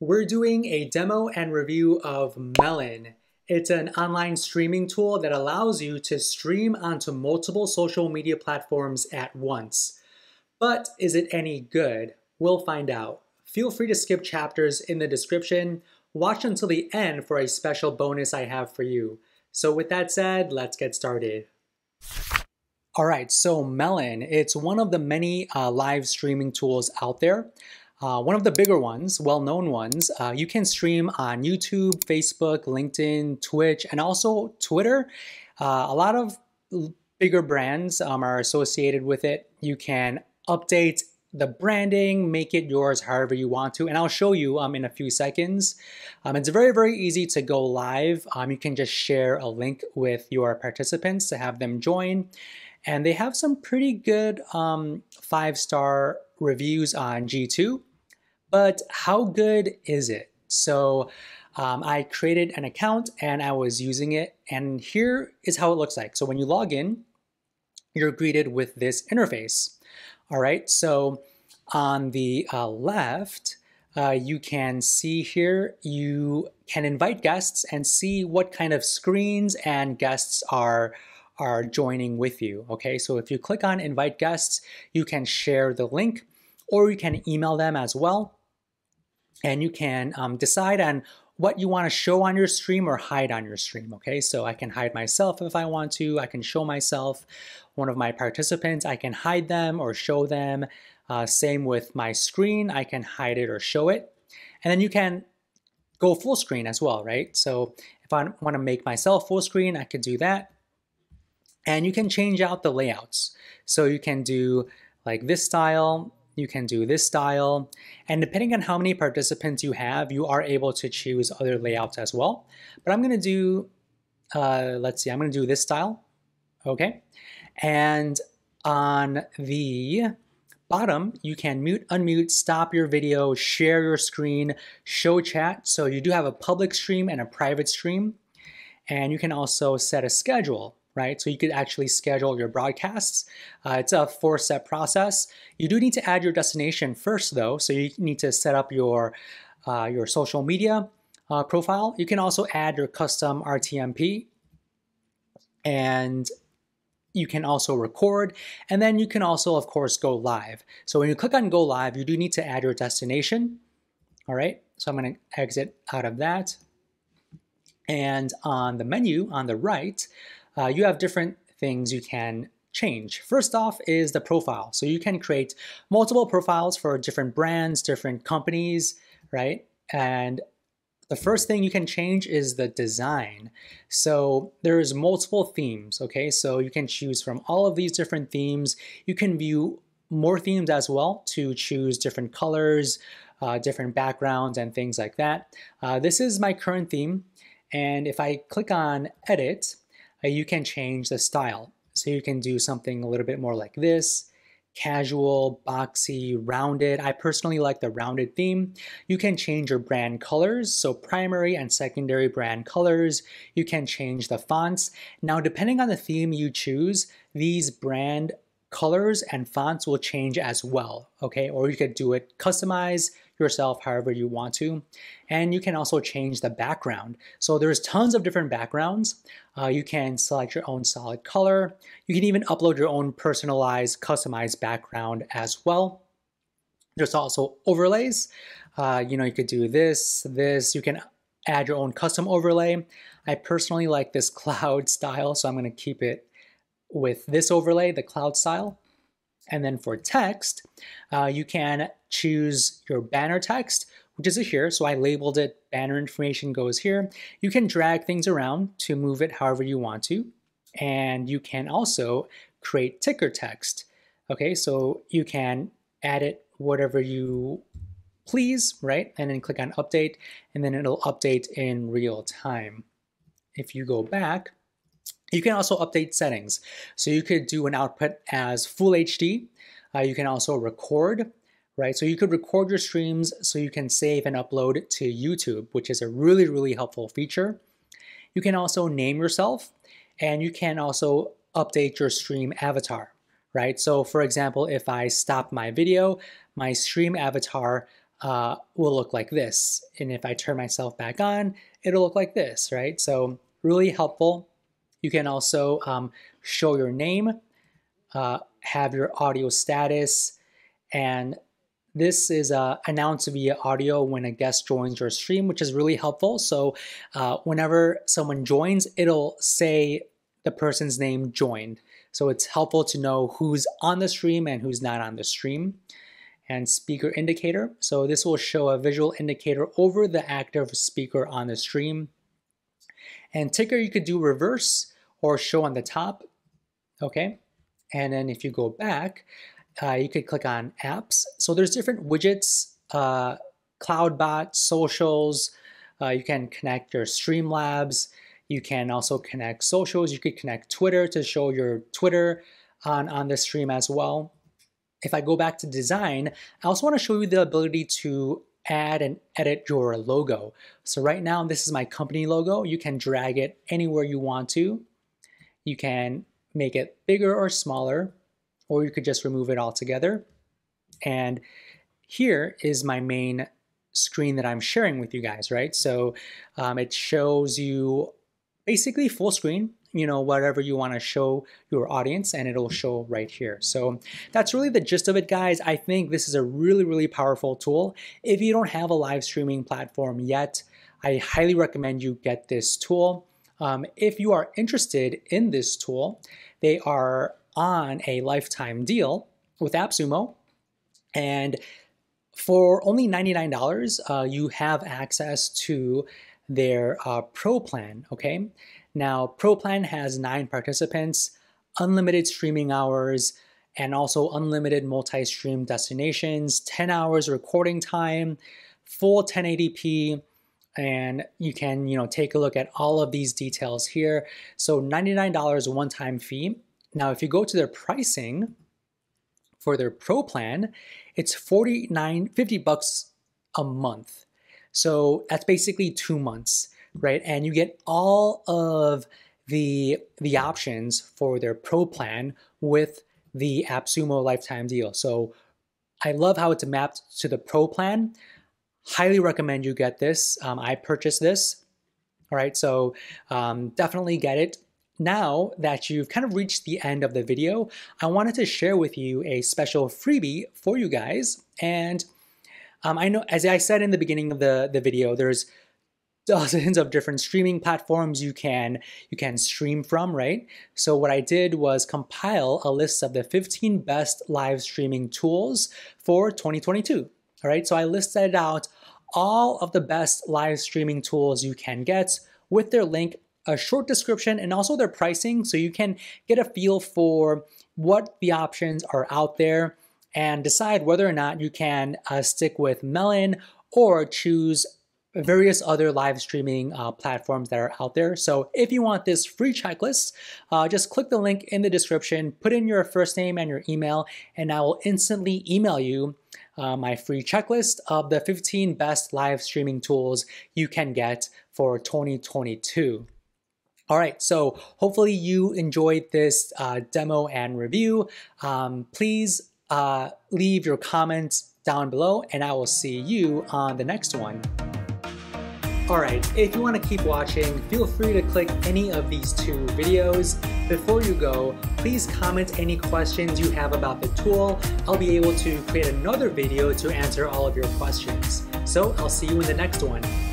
We're doing a demo and review of Melon. It's an online streaming tool that allows you to stream onto multiple social media platforms at once. But is it any good? We'll find out. Feel free to skip chapters in the description. Watch until the end for a special bonus I have for you. So with that said, let's get started. All right, so Melon, it's one of the many live streaming tools out there. One of the bigger ones, well-known ones, you can stream on YouTube, Facebook, LinkedIn, Twitch, and also Twitter. A lot of bigger brands are associated with it. You can update the branding, make it yours however you want to, and I'll show you in a few seconds. It's very, very easy to go live. You can just share a link with your participants to have them join. And they have some pretty good 5-star reviews on G2. But how good is it? So I created an account and I was using it, and here is how it looks like. So when you log in, you're greeted with this interface. All right, so on the left, you can see here, you can invite guests and see what kind of screens and guests are joining with you. Okay, so if you click on invite guests, you can share the link or you can email them as well. And you can decide on what you want to show on your stream or hide on your stream, okay? So I can hide myself if I want to. I can show myself. One of my participants, I can hide them or show them. Same with my screen. I can hide it or show it. And then you can go full screen as well, right? So if I want to make myself full screen, I could do that. And you can change out the layouts. So you can do like this style. You can do this style, and depending on how many participants you have, you are able to choose other layouts as well. But I'm going to do, let's see, I'm going to do this style, okay? And on the bottom, you can mute, unmute, stop your video, share your screen, show chat. So you do have a public stream and a private stream, and you can also set a schedule. Right, so you could actually schedule your broadcasts. It's a 4-step process. You do need to add your destination first, though, so you need to set up your social media profile. You can also add your custom RTMP, and you can also record, and then you can also, of course, go live. So when you click on go live, you do need to add your destination. All right, so I'm going to exit out of that, and on the menu on the right, you have different things you can change. First off is the profile. So you can create multiple profiles for different brands, different companies, right? And the first thing you can change is the design. So there's multiple themes, okay? So you can choose from all of these different themes. You can view more themes as well to choose different colors, different backgrounds, and things like that. This is my current theme. And if I click on edit, you can change the style. So you can do something a little bit more like this, casual, boxy, rounded. I personally like the rounded theme. You can change your brand colors, so primary and secondary brand colors. You can change the fonts. Now, depending on the theme you choose, these brand colors and fonts will change as well, okay? Or you could do it, customize yourself however you want to. And you can also change the background. So there's tons of different backgrounds. You can select your own solid color. You can even upload your own personalized, customized background as well. There's also overlays. You could do this. You can add your own custom overlay. I personally like this cloud style, so I'm going to keep it with this overlay, the cloud style. And then for text, you can choose your banner text, which is here. So I labeled it banner information goes here. You can drag things around to move it however you want to. And you can also create ticker text. Okay, so you can add it whatever you please, right? And then click on update, and then it'll update in real time. If you go back, you can also update settings. So you could do an output as full HD. You can also record, right? So you could record your streams so you can save and upload to YouTube, which is a really, really helpful feature. You can also name yourself, and you can also update your stream avatar, right? So for example, if I stop my video, my stream avatar will look like this. And if I turn myself back on, it'll look like this, right? So really helpful. You can also show your name, have your audio status, and this is announced via audio when a guest joins your stream, which is really helpful. So whenever someone joins, it'll say the person's name joined. So it's helpful to know who's on the stream and who's not on the stream. And speaker indicator. So this will show a visual indicator over the active speaker on the stream. And ticker, you could do reverse or show on the top. Okay. And then if you go back, you could click on apps. So there's different widgets, CloudBot, socials. You can connect your Streamlabs. You can also connect socials. You could connect Twitter to show your Twitter on the stream as well. If I go back to design, I also want to show you the ability to add and edit your logo. So right now, this is my company logo. You can drag it anywhere you want to. You can make it bigger or smaller, or you could just remove it altogether. And here is my main screen that I'm sharing with you guys, right? So it shows you basically full screen, you know, whatever you want to show your audience, and it'll show right here. So that's really the gist of it, guys. I think this is a really, really powerful tool. If you don't have a live streaming platform yet, I highly recommend you get this tool. If you are interested in this tool, they are on a lifetime deal with AppSumo, and for only $99, you have access to their Pro plan, okay? Now, Pro plan has 9 participants, unlimited streaming hours, and also unlimited multi-stream destinations, 10 hours recording time, full 1080p, and you can, you know, take a look at all of these details here. So $99 one-time fee. Now, if you go to their pricing for their Pro plan, it's $50 a month. So that's basically 2 months, right? And you get all of the options for their Pro plan with the AppSumo lifetime deal. So I love how it's mapped to the Pro plan. Highly recommend you get this. I purchased this. All right, so definitely get it. Now that you've kind of reached the end of the video, I wanted to share with you a special freebie for you guys. And I know, as I said in the beginning of the video, there's dozens of different streaming platforms you can stream from, right? So what I did was compile a list of the 15 best live streaming tools for 2022. All right, so I listed out all of the best live streaming tools you can get with their link, a short description, and also their pricing, so you can get a feel for what the options are out there and decide whether or not you can stick with Melon or choose various other live streaming platforms that are out there. So if you want this free checklist, just click the link in the description, put in your first name and your email, and I will instantly email you my free checklist of the 15 best live streaming tools you can get for 2022. All right, so hopefully you enjoyed this demo and review. Please leave your comments down below, and I will see you on the next one. Alright, if you want to keep watching, feel free to click any of these 2 videos. Before you go, please comment any questions you have about the tool. I'll be able to create another video to answer all of your questions. So I'll see you in the next one.